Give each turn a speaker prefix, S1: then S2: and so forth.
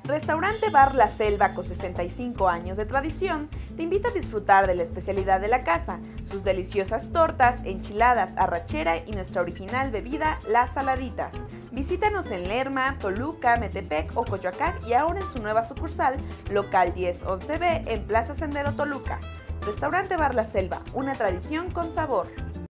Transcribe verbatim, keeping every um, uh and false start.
S1: Restaurante Bar La Selva, con sesenta y cinco años de tradición, te invita a disfrutar de la especialidad de la casa, sus deliciosas tortas, enchiladas, arrachera y nuestra original bebida, Las Saladitas. Visítanos en Lerma, Toluca, Metepec o Coyoacán y ahora en su nueva sucursal, local diez once B, en Plaza Sendero Toluca. Restaurante Bar La Selva, una tradición con sabor.